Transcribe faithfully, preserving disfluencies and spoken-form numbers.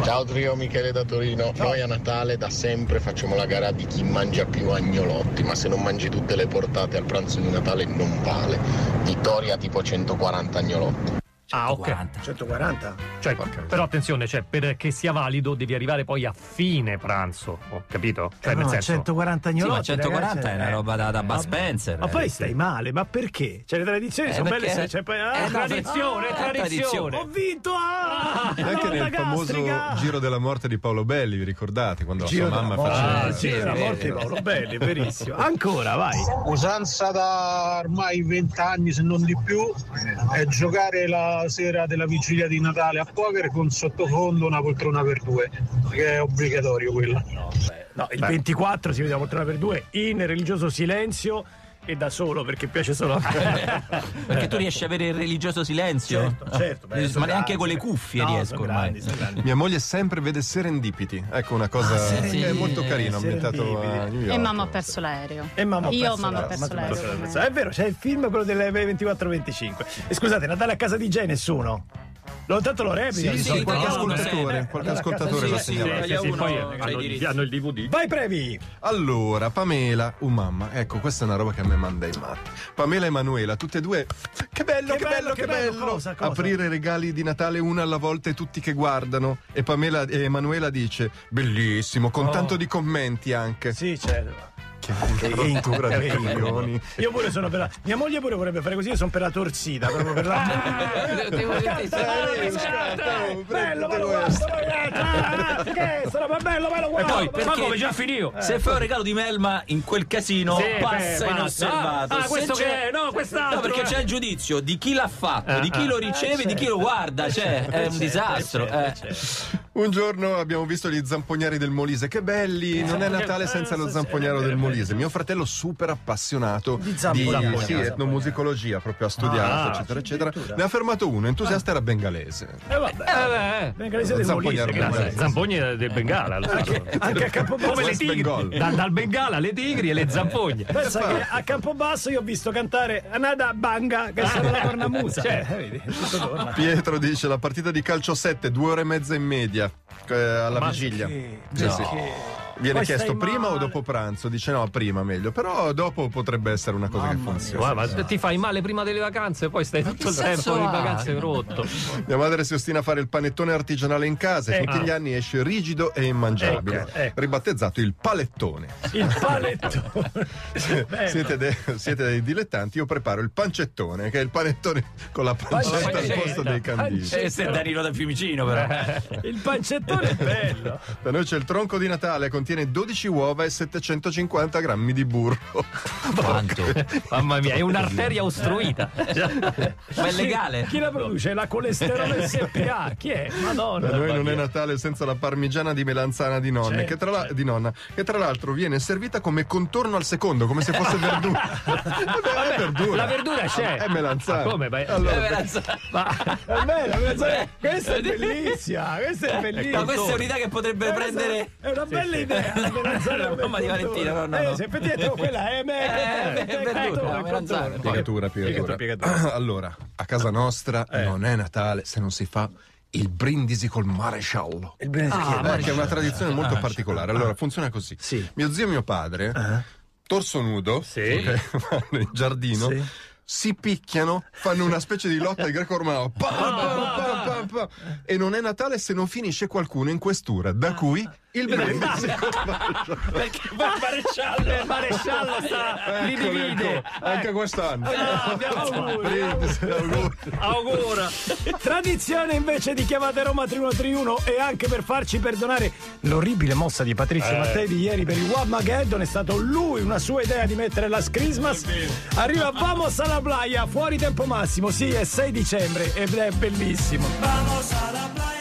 Ciao trio, Michele da Torino. Ciao. Noi a Natale da sempre facciamo la gara di chi mangia più agnolotti, ma se non mangi tutte le portate al pranzo di Natale non vale. Vittoria tipo centoquaranta agnolotti. Ah, ok. centoquaranta? Cioè, però attenzione, cioè, perché sia valido devi arrivare poi a fine pranzo, ho capito? Cioè, Eh no, nel senso... centoquaranta agnolotti. Sì, ma centoquaranta ragazzi, è una roba da, da Bud Spencer. Ma poi stai male, ma perché? Cioè le tradizioni Eh, sono perché- belle, se c'è poi ah, È tradizione, ah, è tradizione. Ho vinto! Ah, E anche nel famoso gastrica. giro della morte di Paolo Belli, vi ricordate? Quando Giro la sua della mamma morte. faceva... Ah, sì, la morte di Paolo Belli, verissimo. Ancora, vai. Usanza da ormai vent'anni, se non di più, è giocare la sera della vigilia di Natale a poker con sottofondo una poltrona per due, che è obbligatorio quella. No, il ventiquattro si vede la poltrona per due in religioso silenzio e da solo, perché piace solo a me. Perché tu riesci a avere il religioso silenzio? Certo, certo, beh, ma sono neanche grandi, con le sono- cuffie no, riesco sono ormai. grandi, sono grandi. Mia moglie sempre vede Serendipity, ecco una cosa Ah, che è molto sì, carina, ambientato a Serendipity. New York. E mamma ha perso l'aereo. E mamma ha Io perso mamma ho l'aereo, perso mamma ha l'aereo. perso l'aereo. È vero, c'è il film, quello delle ventiquattro venticinque. E scusate, Natale a casa di Jay nessuno? Lo tanto lo replica. Sì, insomma, sì, qualche qualcuno, ascoltatore, sì. qualche Natale a casa ascoltatore di l'ha Jay. segnalato. Sì, sì, poi c'ha i hanno, diritti. hanno il D V D. Vai Previ! Allora, Pamela, un mamma, ecco, questa è una roba che a me manda i matti. Pamela e Emanuela, tutte e due, che bello, Che che, bello, bello, che che bello, bello, cosa, cosa? aprire regali di Natale una alla volta e tutti che guardano. E Pamela e Emanuela dice, bellissimo, con Oh. tanto di commenti anche. Sì, certo. Che rottura di coglioni. Io pure sono per la. Mia moglie pure vorrebbe fare così, io sono per la torsita, proprio per la. Bello, bello, guarda, guarda, che è? Sarà bello, bello, E guarda. poi, perché- ma come già finito? Se fai un regalo di Melma in quel casino Sì, passa beh, inosservato. Ah, Se questo c'è- che è? No, quest'altro. No, perché eh. c'è il giudizio di chi l'ha fatto, Ah, di chi ah. lo riceve, di chi lo guarda. Cioè, è un disastro. eh. Un giorno abbiamo visto gli zamponieri del Molise, che belli, non è Natale senza lo zamponiero del Molise. Mio fratello super appassionato Di di zamponieri. sì, etnomusicologia, proprio ha studiato, Ah, eccetera, eccetera. addirittura. Ne ha fermato uno, entusiasta era bengalese. Eh vabbè. Eh, beh, Bengalese del Zamponiero Molise, del grazie. Molise. Zampogne del Bengala, lo so. Anche a Campobasso. Come le West tigri, Bengal. da- dal Bengala le tigri e le zampogne. Pensa che a Campobasso io ho visto cantare Anada Banga, che sono la cornamusa. Cioè. Eh, vedi, tutto torna. Pietro dice la partita di calcio sette, due ore e mezza in media eh, alla Ma vigilia. Che- Sì, sì. che- Viene Poi chiesto stai prima o male. dopo pranzo? Dice no, prima meglio, però dopo potrebbe essere una cosa che funziona. Guarda, ma ti fai male prima delle vacanze e poi stai tutto il senso tempo di ha? vacanze rotto. Mia madre si ostina a fare il panettone artigianale in casa e Eh, tutti ah. gli anni esce rigido e immangiabile, Ecco, ecco. ribattezzato il palettone. Il panettone. Bello. Siete, de- siete dei dilettanti, io preparo il pancettone, che è il panettone con la pancetta al pancetta. posto dei canditi. E se è Danilo da Fiumicino, però. Il pancettone è bello. Da noi c'è il tronco di Natale, contiene dodici uova e settecentocinquanta grammi di burro. Quanto? Mamma mia, è un'arteria ostruita. Ma è legale? Chi la produce? La colesterolo S P A. Chi è? Madonna. Da noi non è Natale senza la parmigiana di melanzana di nonna, Certo, che, tra la- di nonna che tra l'altro viene servita come contorno al secondo, come se fosse verdura. Vabbè, è verdura. La verdura c'è. È melanzana. Ma come? Beh, Allora, ma È bello, pensate- questa è bellissima. Questa è bellissima. Ma questa è un'ità che potrebbe prendere. È una bella idea. la melanzana La mamma di Valentina, no, no, Eh, no. se effettivamente quella è me. Eh, è verdura, la melanzana. Piegatura, piegatura. Piegatura. Allora, a casa nostra non è Natale se non si fa il brindisi col maresciallo. Il benedetto. Eh, che è una tradizione molto particolare. Allora, funziona così. Sì. Mio zio e mio padre, torso nudo, Sì. ok, vanno in giardino, Sì. si picchiano, fanno una specie di lotta al greco-romano. Pa, pa, pa, pa, pa. E non è Natale se non finisce qualcuno in questura, da cui il brindisi col maresciallo. perché il maresciallo, il maresciallo sta li Eccolo, divide. ecco, anche quest'anno. Auguri. Brindisi, auguri. Augura. Tradizione invece di chiamate Roma tre uno tre uno e anche per farci perdonare l'orribile mossa di Patrizio Mattei di ieri per il Whamageddon, è stato lui, una sua idea di mettere la Christmas. Arriva Vamos alla playa, fuori tempo massimo, sì, è sei dicembre ed è bellissimo. Vamos a la playa.